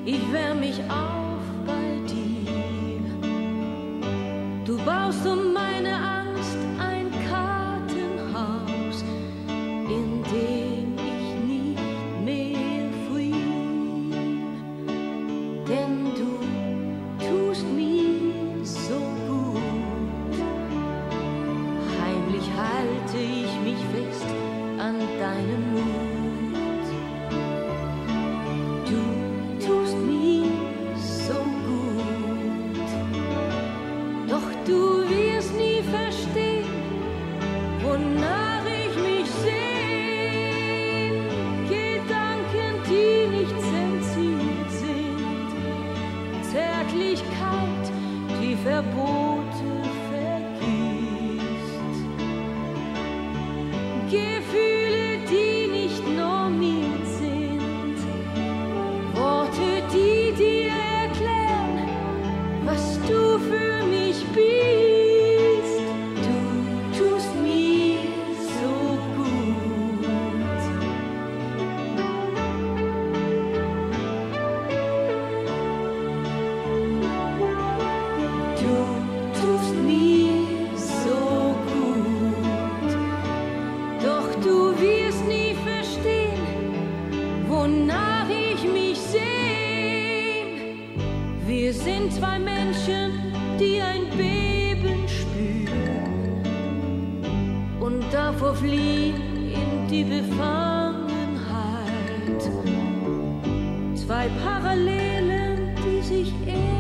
ich wärm mich auf bei dir. Du baust um meine Angst ein Kartenhaus, in dem ich nicht mehr friere, denn du tust mir so gut. Heimlich halte ich mich fest an deinem Mut. Du tust mir so gut, doch du wirst nie verstehen, wonach ich mich sehn. Gedanken, die nicht zensiert sind, Zärtlichkeit, die Verbote vergisst, Gefühle, die nicht normiert sind, Worte, die dir erklären, was du für mich bist. Du tust mir so gut. Du tust mir so gut, doch du wirst nie verstehen, wonach ich mich sehn. Wir sind zwei Menschen, die ein Beben spüren und davor fliehen in die Befangenheit. Zwei Parallelen, die sich